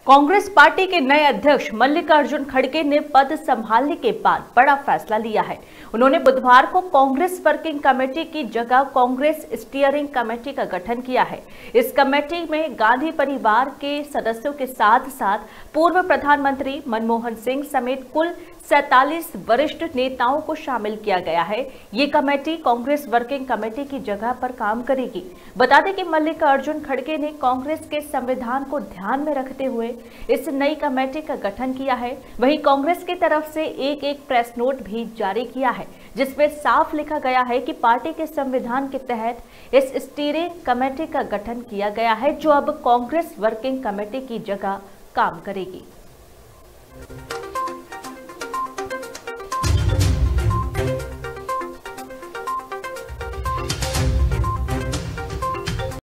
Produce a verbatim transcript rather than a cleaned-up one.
Congress party के नए अध्यक्ष मल्लिकार्जुन खड़गे ने पद संभालने के बाद बड़ा फैसला लिया है। उन्होंने बुधवार को कांग्रेस वर्किंग कमेटी की जगह कांग्रेस स्टीयरिंग कमेटी का गठन किया है। इस कमेटी में गांधी परिवार के सदस्यों के साथ साथ पूर्व प्रधानमंत्री मनमोहन सिंह समेत कुल सैतालीस वरिष्ठ नेताओं को शामिल किया गया है। ये कमेटी कांग्रेस वर्किंग कमेटी की जगह पर काम करेगी। बता दें कि मल्लिकार्जुन खड़गे ने कांग्रेस के संविधान को ध्यान में रखते हुए इस नई कमेटी का गठन किया है। वहीं कांग्रेस की तरफ से एक एक प्रेस नोट भी जारी किया है, जिसमें साफ लिखा गया है कि पार्टी के संविधान के तहत इस स्टीयरिंग कमेटी का गठन किया गया है, जो अब कांग्रेस वर्किंग कमेटी की जगह काम करेगी।